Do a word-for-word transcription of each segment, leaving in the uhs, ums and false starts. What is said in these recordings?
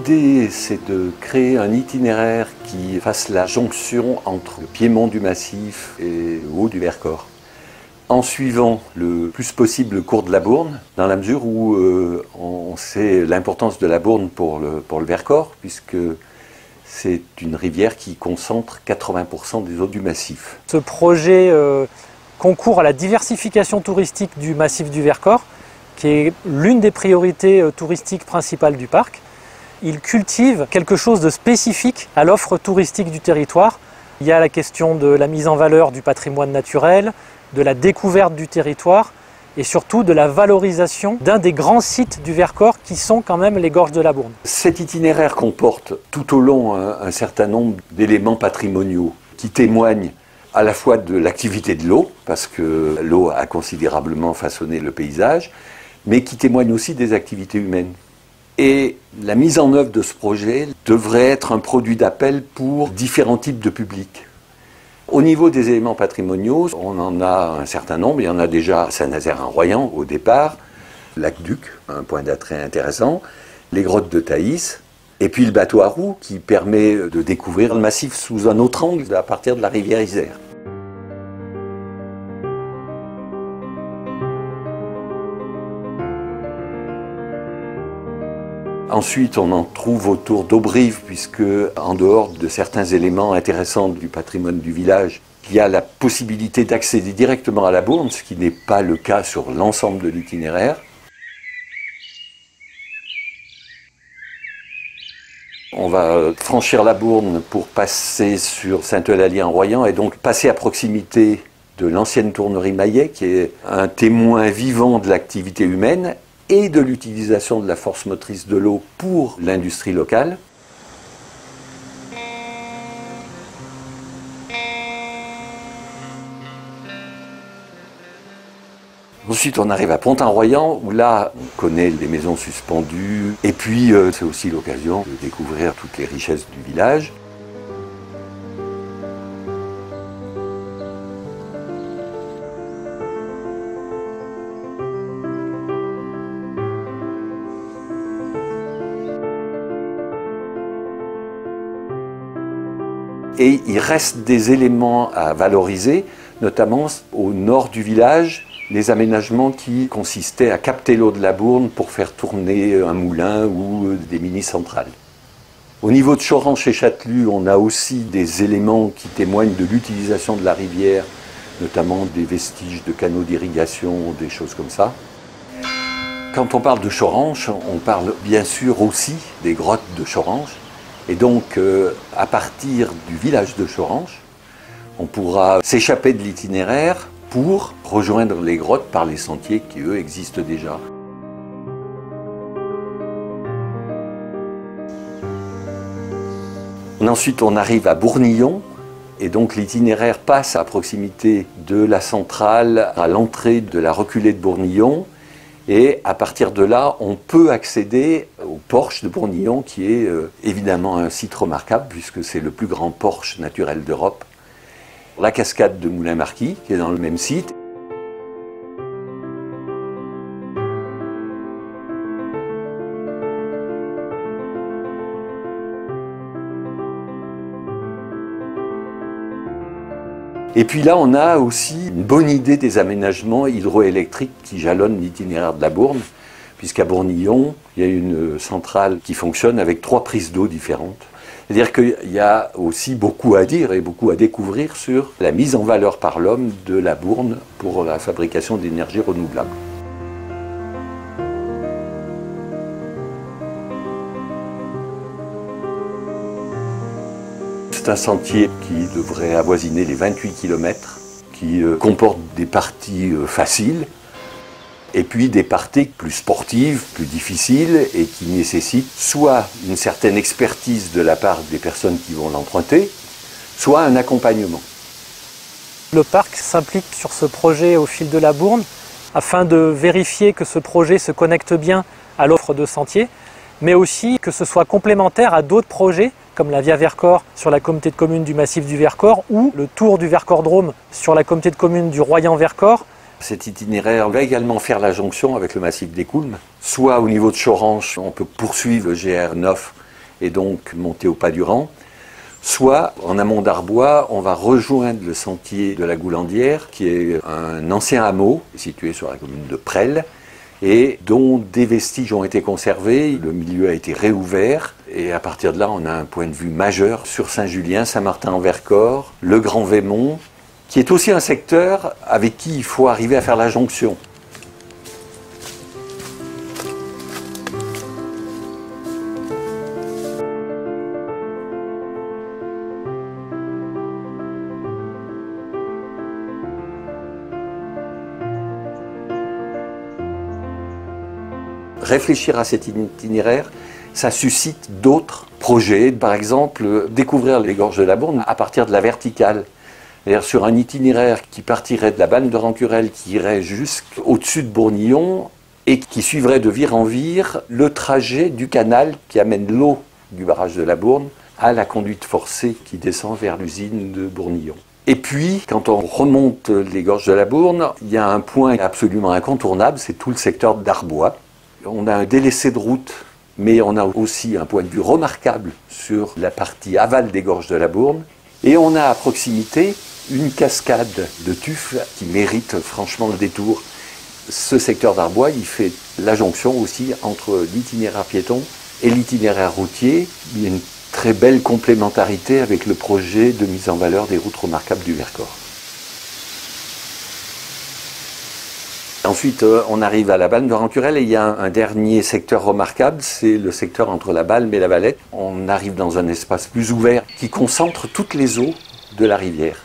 L'idée, c'est de créer un itinéraire qui fasse la jonction entre le piémont du massif et le haut du Vercors, en suivant le plus possible le cours de la Bourne, dans la mesure où euh, on sait l'importance de la Bourne pour le, pour le Vercors, puisque c'est une rivière qui concentre quatre-vingts pour cent des eaux du massif. Ce projet euh, concourt à la diversification touristique du massif du Vercors, qui est l'une des priorités euh, touristiques principales du parc. Il cultive quelque chose de spécifique à l'offre touristique du territoire. Il y a la question de la mise en valeur du patrimoine naturel, de la découverte du territoire et surtout de la valorisation d'un des grands sites du Vercors qui sont quand même les gorges de la Bourne. Cet itinéraire comporte tout au long un, un certain nombre d'éléments patrimoniaux qui témoignent à la fois de l'activité de l'eau, parce que l'eau a considérablement façonné le paysage, mais qui témoignent aussi des activités humaines. Et la mise en œuvre de ce projet devrait être un produit d'appel pour différents types de publics. Au niveau des éléments patrimoniaux, on en a un certain nombre. Il y en a déjà à Saint-Nazaire-en-Royan au départ, Lac-Duc, un point d'attrait intéressant, les grottes de Thaïs, et puis le bateau à roues qui permet de découvrir le massif sous un autre angle à partir de la rivière Isère. Ensuite, on en trouve autour d'Aubrive, puisque en dehors de certains éléments intéressants du patrimoine du village, il y a la possibilité d'accéder directement à la Bourne, ce qui n'est pas le cas sur l'ensemble de l'itinéraire. On va franchir la Bourne pour passer sur Sainte-Eulalie-en-Royan et donc passer à proximité de l'ancienne tournerie Maillet, qui est un témoin vivant de l'activité humaine et de l'utilisation de la force motrice de l'eau pour l'industrie locale. Ensuite, on arrive à Pont-en-Royan, où là, on connaît les maisons suspendues, et puis euh, c'est aussi l'occasion de découvrir toutes les richesses du village. Et il reste des éléments à valoriser, notamment au nord du village, les aménagements qui consistaient à capter l'eau de la Bourne pour faire tourner un moulin ou des mini-centrales. Au niveau de Choranche et Chatelus, on a aussi des éléments qui témoignent de l'utilisation de la rivière, notamment des vestiges de canaux d'irrigation, des choses comme ça. Quand on parle de Choranche, on parle bien sûr aussi des grottes de Choranche. Et donc, euh, à partir du village de Choranche, on pourra s'échapper de l'itinéraire pour rejoindre les grottes par les sentiers qui, eux, existent déjà. Ensuite, on arrive à Bournillon, et donc l'itinéraire passe à proximité de la centrale, à l'entrée de la reculée de Bournillon. Et à partir de là, on peut accéder au Porche de Bournillon, qui est euh, évidemment un site remarquable, puisque c'est le plus grand porche naturel d'Europe. La cascade de Moulin-Marquis, qui est dans le même site. Et puis là, on a aussi une bonne idée des aménagements hydroélectriques qui jalonnent l'itinéraire de la Bourne, puisqu'à Bournillon, il y a une centrale qui fonctionne avec trois prises d'eau différentes. C'est-à-dire qu'il y a aussi beaucoup à dire et beaucoup à découvrir sur la mise en valeur par l'homme de la Bourne pour la fabrication d'énergie renouvelable. C'est un sentier qui devrait avoisiner les vingt-huit kilomètres, qui euh, comporte des parties euh, faciles, et puis des parties plus sportives, plus difficiles, et qui nécessitent soit une certaine expertise de la part des personnes qui vont l'emprunter, soit un accompagnement. Le parc s'implique sur ce projet au fil de la Bourne, afin de vérifier que ce projet se connecte bien à l'offre de sentiers, mais aussi que ce soit complémentaire à d'autres projets, comme la Via Vercors sur la communauté de communes du massif du Vercors ou le Tour du Vercors-Drôme sur la communauté de communes du Royan-Vercors. Cet itinéraire va également faire la jonction avec le massif des Coulmes. Soit au niveau de Choranche, on peut poursuivre le G R neuf et donc monter au pas du rang. Soit, en amont d'Arbois, on va rejoindre le sentier de la Goulandière, qui est un ancien hameau situé sur la commune de Presles, et dont des vestiges ont été conservés. Le milieu a été réouvert, et à partir de là, on a un point de vue majeur sur Saint-Julien, Saint-Martin-en-Vercors, le Grand Vémont, qui est aussi un secteur avec qui il faut arriver à faire la jonction. Réfléchir à cet itinéraire, ça suscite d'autres projets. Par exemple, découvrir les gorges de la Bourne à partir de la verticale. C'est-à-dire sur un itinéraire qui partirait de la Banne de Rancurel, qui irait jusqu'au-dessus de Bournillon et qui suivrait de vire en vire le trajet du canal qui amène l'eau du barrage de la Bourne à la conduite forcée qui descend vers l'usine de Bournillon. Et puis, quand on remonte les gorges de la Bourne, il y a un point absolument incontournable, c'est tout le secteur d'Arbois. On a un délaissé de route, mais on a aussi un point de vue remarquable sur la partie aval des gorges de la Bourne. Et on a à proximité une cascade de tufs qui mérite franchement le détour. Ce secteur d'Arbois, il fait la jonction aussi entre l'itinéraire piéton et l'itinéraire routier. Il y a une très belle complémentarité avec le projet de mise en valeur des routes remarquables du Vercors. Ensuite, on arrive à la Balme de Rancurel et il y a un, un dernier secteur remarquable, c'est le secteur entre la Balme et la Valette. On arrive dans un espace plus ouvert qui concentre toutes les eaux de la rivière.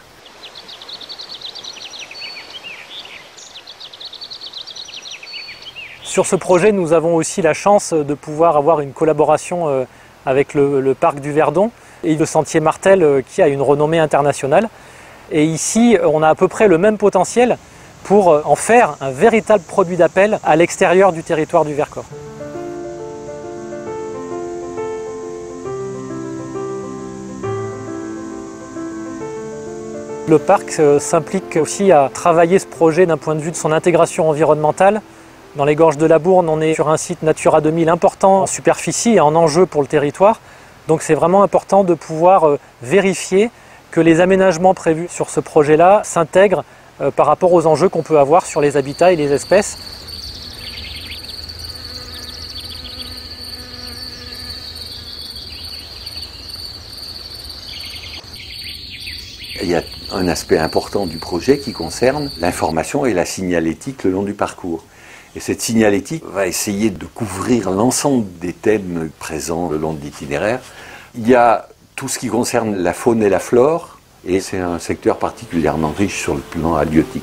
Sur ce projet, nous avons aussi la chance de pouvoir avoir une collaboration avec le, le parc du Verdon et le sentier Martel qui a une renommée internationale. Et ici, on a à peu près le même potentiel pour en faire un véritable produit d'appel à l'extérieur du territoire du Vercors. Le parc s'implique aussi à travailler ce projet d'un point de vue de son intégration environnementale. Dans les gorges de la Bourne, on est sur un site Natura deux mille important en superficie et en enjeu pour le territoire. Donc c'est vraiment important de pouvoir vérifier que les aménagements prévus sur ce projet-là s'intègrent par rapport aux enjeux qu'on peut avoir sur les habitats et les espèces. Il y a un aspect important du projet qui concerne l'information et la signalétique le long du parcours. Et cette signalétique va essayer de couvrir l'ensemble des thèmes présents le long de l'itinéraire. Il y a tout ce qui concerne la faune et la flore, et c'est un secteur particulièrement riche sur le plan halieutique.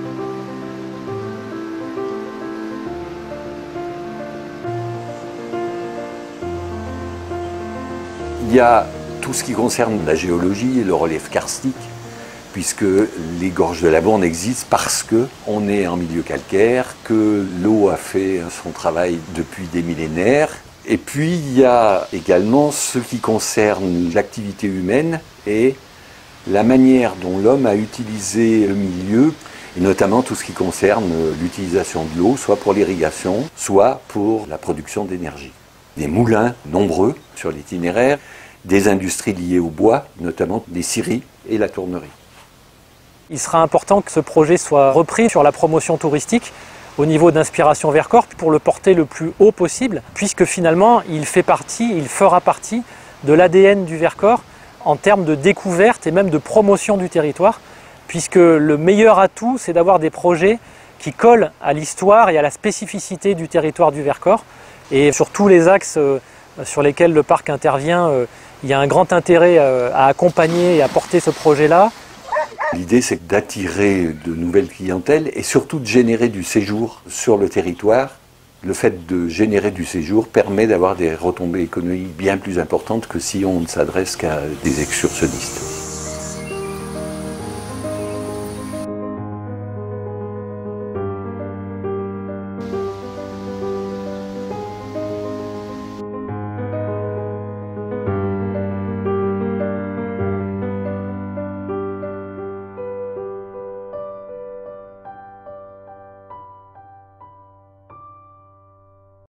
Il y a tout ce qui concerne la géologie et le relief karstique, puisque les gorges de la Bourne existent parce qu'on est en milieu calcaire, que l'eau a fait son travail depuis des millénaires. Et puis il y a également ce qui concerne l'activité humaine et la manière dont l'homme a utilisé le milieu, et notamment tout ce qui concerne l'utilisation de l'eau, soit pour l'irrigation, soit pour la production d'énergie. Des moulins nombreux sur l'itinéraire, des industries liées au bois, notamment les scieries et la tournerie. Il sera important que ce projet soit repris sur la promotion touristique au niveau d'Inspiration Vercors pour le porter le plus haut possible, puisque finalement il fait partie, il fera partie de l'A D N du Vercors en termes de découverte et même de promotion du territoire, puisque le meilleur atout, c'est d'avoir des projets qui collent à l'histoire et à la spécificité du territoire du Vercors. Et sur tous les axes sur lesquels le parc intervient, il y a un grand intérêt à accompagner et à porter ce projet-là. L'idée, c'est d'attirer de nouvelles clientèles et surtout de générer du séjour sur le territoire. Le fait de générer du séjour permet d'avoir des retombées économiques bien plus importantes que si on ne s'adresse qu'à des excursionnistes.